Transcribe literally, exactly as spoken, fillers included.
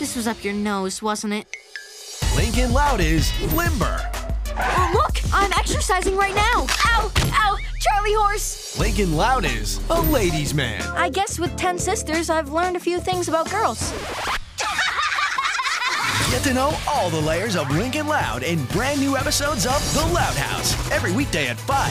This was up your nose, wasn't it? Lincoln Loud is limber. Oh, look! I'm exercising right now! Ow! Ow! Charlie horse! Lincoln Loud is a ladies' man. I guess with ten sisters, I've learned a few things about girls. Get to know all the layers of Lincoln Loud in brand new episodes of The Loud House every weekday at five.